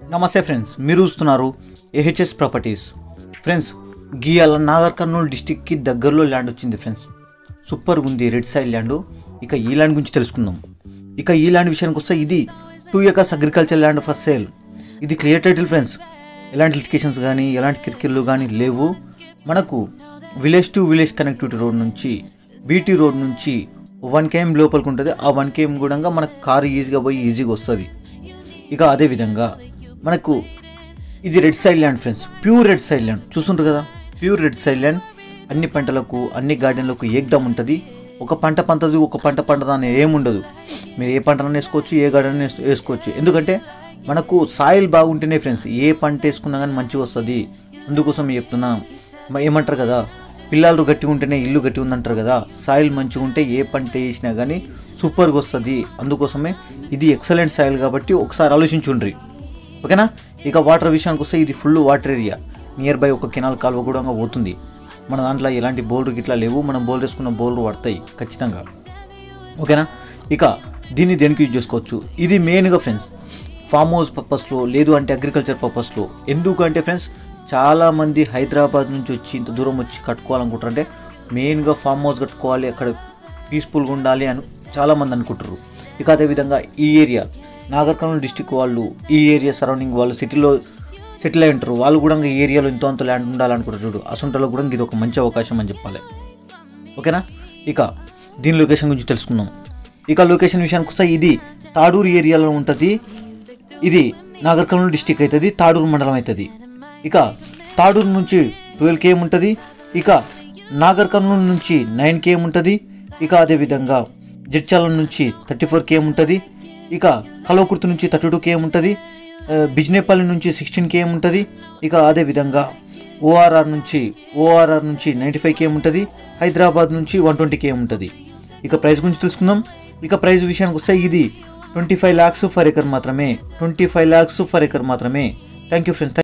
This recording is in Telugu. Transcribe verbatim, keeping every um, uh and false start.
నమస్తే ఫ్రెండ్స్, మీరు చూస్తున్నారు AHS properties. Friends, Giyala Nagar Kurnool డిస్టిక్కి దగ్గరలో ల్యాండ్ వచ్చింది ఫ్రెండ్స్. సూపర్గా ఉంది, రెడ్ సైడ్ ల్యాండ్. ఇక ఈ ల్యాండ్ గురించి తెలుసుకుందాం. ఇక ఈ ల్యాండ్ విషయానికి వస్తే ఇది two acres agriculture land for sale. ఇది క్లియర్ టైటిల్ ఫ్రెండ్స్. ఎలాంటి లిటికేషన్స్ కానీ ఎలాంటి కిరికిర్లు కానీ లేవు. మనకు village to village connectivity road నుంచి బీటీ రోడ్ నుంచి వన్ కేఎం లోపలికి ఉంటుంది. ఆ వన్ కేఎం కూడా మనకు కారు ఈజీగా పోయి ఈజీగా వస్తుంది. ఇక అదేవిధంగా మనకు ఇది red side land friends, pure red side land. చూస్తుంటారు కదా, ప్యూర్ రెడ్ సైడ్ ల్యాండ్. అన్ని పంటలకు అన్ని గార్డెన్లకు ఏకదమ్ ఉంటుంది. ఒక పంట పంటది ఒక పంట పంటది అని ఏముండదు. మీరు ఏ పంటనైనా వేసుకోవచ్చు, ఏ గార్డెన్ వేసుకోవచ్చు. ఎందుకంటే మనకు సాయిల్ బాగుంటేనే ఫ్రెండ్స్ ఏ పంట వేసుకున్నా కానీ మంచిగా వస్తుంది. అందుకోసం చెప్తున్నా, ఏమంటారు కదా, పిల్లలు గట్టిగా ఉంటేనే ఇల్లు గట్టిగా ఉందంటారు కదా. సాయిల్ మంచిగా ఉంటే ఏ పంట వేసినా కానీ సూపర్గా వస్తుంది. అందుకోసమే ఇది ఎక్సలెంట్ సాయిల్ కాబట్టి ఒకసారి ఆలోచించుండ్రి, ఓకేనా. ఇక వాటర్ విషయానికి వస్తే ఇది full water area. Nearby ఒక కెనాల్ కాలువ కూడా పోతుంది. మన దాంట్లో ఎలాంటి బోర్లు గిట్లా లేవు. మనం బోర్లు వేసుకున్న బోర్లు పడతాయి ఖచ్చితంగా, ఓకేనా. ఇక దీన్ని దేనికి యూజ్ చేసుకోవచ్చు, ఇది మెయిన్గా ఫ్రెండ్స్ ఫామ్ హౌస్ పర్పస్లో, లేదు అంటే అగ్రికల్చర్ పర్పస్లో. ఎందుకంటే ఫ్రెండ్స్ చాలామంది హైదరాబాద్ నుంచి వచ్చి ఇంత దూరం వచ్చి కట్టుకోవాలనుకుంటారు. అంటే మెయిన్గా ఫామ్ హౌస్ కట్టుకోవాలి, అక్కడ పీస్ఫుల్గా ఉండాలి అని చాలామంది అనుకుంటారు. ఇక అదేవిధంగా ఈ ఏరియా నాగర్ కర్నూలు డిస్టిక్ వాళ్ళు, ఈ ఏరియా సరౌండింగ్ వాళ్ళు సిటీలో సెటిల్ అయి ఉంటారు. వాళ్ళు కూడా ఈ ఏరియాలో ఇంతో అంత ల్యాండ్ ఉండాలనుకుంటారు చూడు. అసంటలో కూడా ఇది ఒక మంచి అవకాశం అని చెప్పాలి, ఓకేనా. ఇక దీని లొకేషన్ గురించి తెలుసుకుందాం. ఇక లొకేషన్ విషయానికి వస్తే ఇది తాడూరు ఏరియాలో ఉంటుంది. ఇది నాగర్ కర్నూలు డిస్టిక్ అవుతుంది, తాడూరు మండలం అవుతుంది. ఇక తాడూరు నుంచి ట్వెల్వ్ కేఎం ఉంటుంది. ఇక నాగర్ కర్నూలు నుంచి నైన్ కేఎం ఉంటుంది. ఇక అదేవిధంగా జడ్చాలం నుంచి థర్టీ ఫోర్ కేఎం ఉంటుంది. ఇక కల్వకుర్తి నుంచి థర్టీ టూ కేఎం ఉంటుంది. బిజ్నేపల్లి నుంచి సిక్స్టీన్ కేఎం ఉంటుంది. ఇక అదేవిధంగా ఓఆర్ఆర్ నుంచి ఓఆర్ఆర్ నుంచి నైంటీ ఫైవ్ కేఎం ఉంటుంది. హైదరాబాద్ నుంచి వన్ ట్వంటీ కేఎం ఉంటుంది. ఇక ప్రైస్ గురించి తెలుసుకుందాం. ఇక ప్రైస్ విషయానికి వస్తే ఇది twenty five lakhs for acre మాత్రమే. Twenty five lakhs for acre మాత్రమే. Thank you friends.